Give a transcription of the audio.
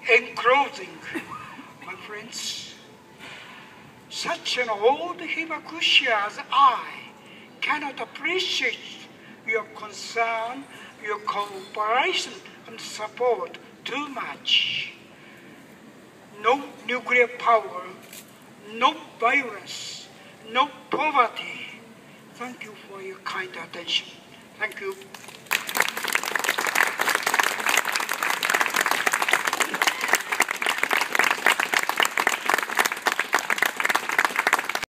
In closing, my friends, such an old Hibakushi as I cannot appreciate your concern, your cooperation and support too much. No nuclear power, no violence, no poverty. Thank you for your kind attention. Thank you.